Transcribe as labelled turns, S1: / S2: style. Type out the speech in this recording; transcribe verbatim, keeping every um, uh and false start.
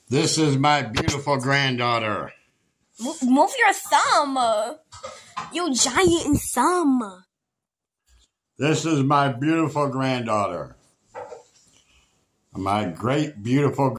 S1: This is my beautiful granddaughter.
S2: Move, move your thumb. You giant thumb.
S1: This is my beautiful granddaughter. My great, beautiful